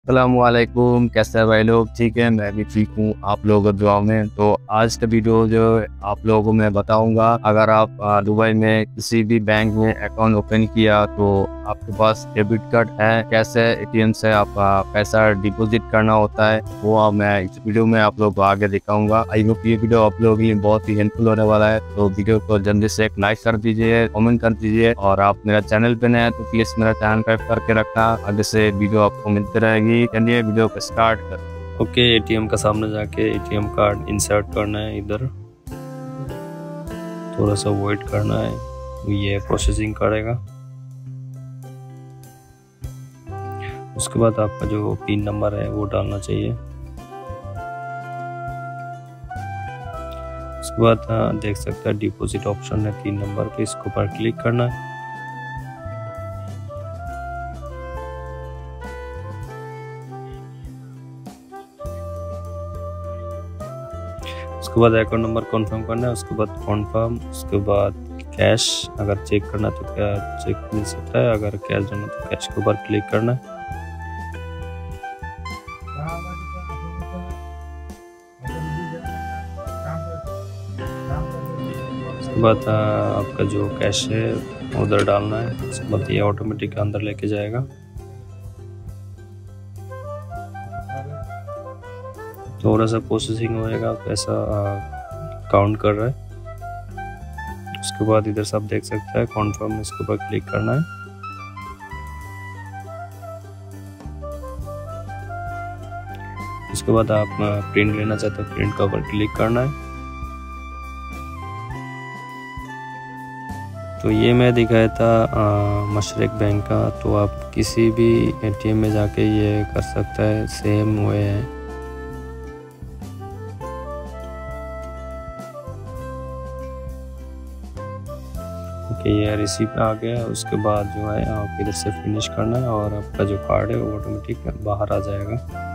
अस्सलामुअलैकुम, कैसे हैं भाई लोग? ठीक है, मैं भी ठीक हूँ, आप लोगों की दुआ में। तो आज का वीडियो जो आप लोगों को मैं बताऊंगा, अगर आप दुबई में किसी भी बैंक में अकाउंट ओपन किया तो आपके पास डेबिट कार्ड है, कैसे एटीएम से आप पैसा डिपॉजिट करना होता है, वो मैं इस वीडियो में आप लोगों को आगे दिखाऊंगा। आई होप ये वीडियो आप लोगों के लिए बहुत ही हेल्पफुल होने वाला है। तो वीडियो को जल्दी से एक लाइक कर दीजिए, कमेंट कर दीजिए, और आप मेरा चैनल पे नए हैं तो प्लीज मेरा चैनल सब्सक्राइब करके रखना, आगे से वीडियो आपको मिलती रहेगी। चलिए वीडियो को स्टार्ट कर। ओके, एटीएम का सामने जाके एटीएम कार्ड इंसर्ट करना है। इधर थोड़ा सा वेट करना है, ये प्रोसेसिंग करेगा। उसके बाद आपका जो पिन नंबर है वो डालना चाहिए। उसके बाद देख सकते हैं डिपॉजिट ऑप्शन है 3 नंबर पे, इसके ऊपर क्लिक करना है। उसके बाद अकाउंट नंबर कॉन्फर्म करना है। उसके बाद कॉन्फर्म, उसके बाद कैश अगर चेक करना तो क्या चेक मिल सकता है, अगर कैश देना तो कैश के ऊपर क्लिक करना है। उसके बाद आपका जो कैश है उधर डालना है। उसके बाद ये ऑटोमेटिक अंदर लेके जाएगा। थोड़ा सा प्रोसेसिंग होएगा, पैसा काउंट कर रहा है। उसके बाद इधर सब देख सकते हैं कॉन्फर्म, इसके ऊपर क्लिक करना है। उसके बाद आप प्रिंट लेना चाहते हो, प्रिंट का ऊपर क्लिक करना है। तो ये मैं दिखाया था मशरक बैंक का, तो आप किसी भी एटीएम में जाके ये कर सकता है, सेम वे है। ओके, ये रिसीप्ट आ गया। उसके बाद जो है आप इधर से फिनिश करना है और आपका जो कार्ड है वो ऑटोमेटिक बाहर आ जाएगा।